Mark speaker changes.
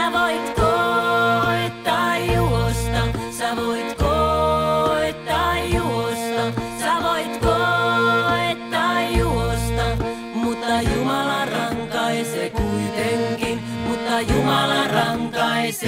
Speaker 1: Sä voit koittaa juosta, sä voit koittaa juosta, sä voit koittaa juosta, mutta Jumala rankaisee kuitenkin, mutta Jumala rankaisee.